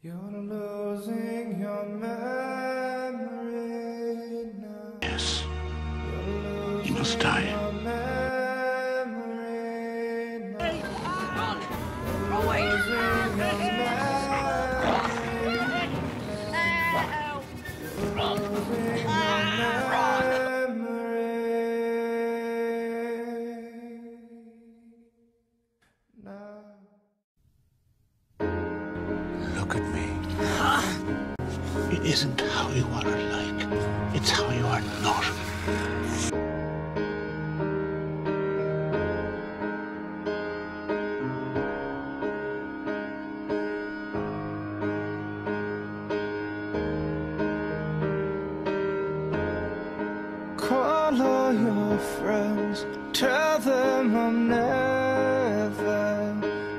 You're losing your memory now. Yes, he must die. Hey, run! Away! Look at me. It isn't how you are like, it's how you are not. call all your friends, tell them I'm never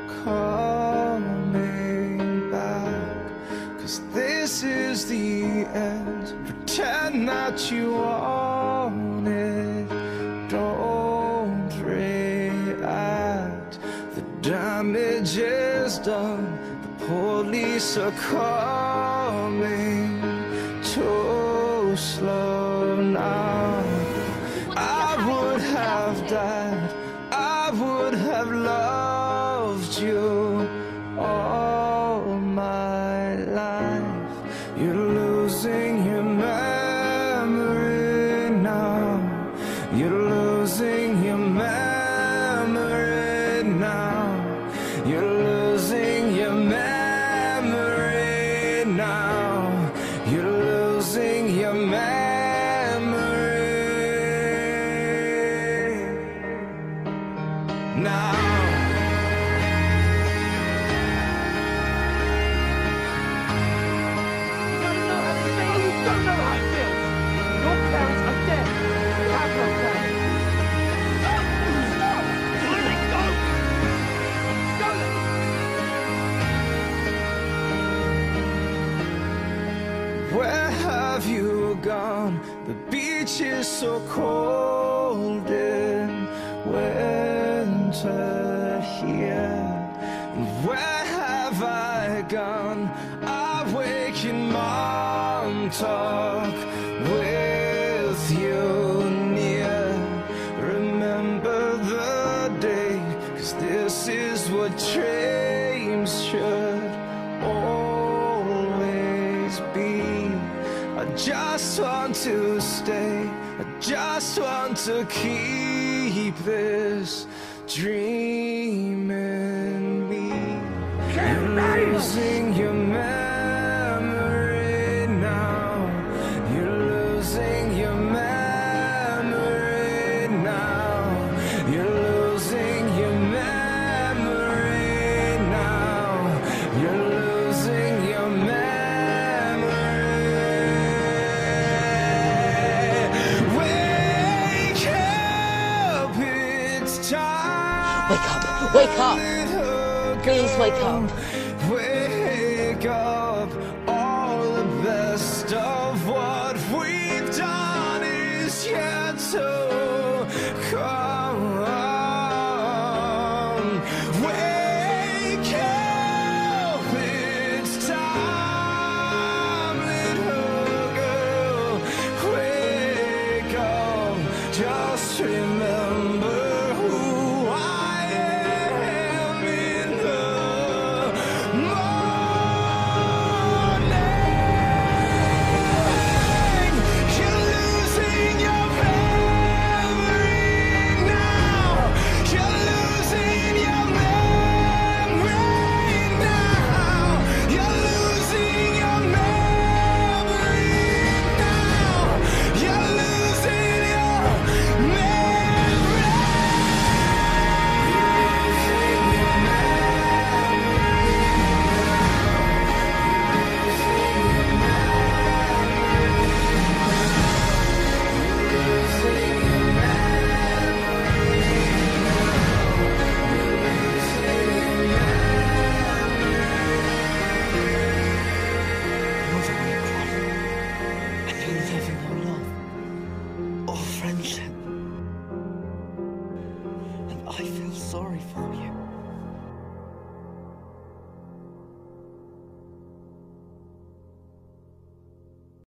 coming back, 'cause this is the end. Pretend that you want it, don't react. The damage is done, the police are coming too slow now. I would have died, I would have loved you all my life. You're losing your memory now. You're losing your memory now. You're losing your memory now. You're losing your memory now. Where have you gone? The beach is so cold in winter here. And where have I gone? I wake in Montauk with you near. Remember the day, 'cause this is what dreams should always be. I just want to stay, I just want to keep this dream in me. You're losing your memory now. You're losing your memory now. You're losing your memory now. You're losing your memory. Wake up, it's time. Wake up! Wake up! Please wake up.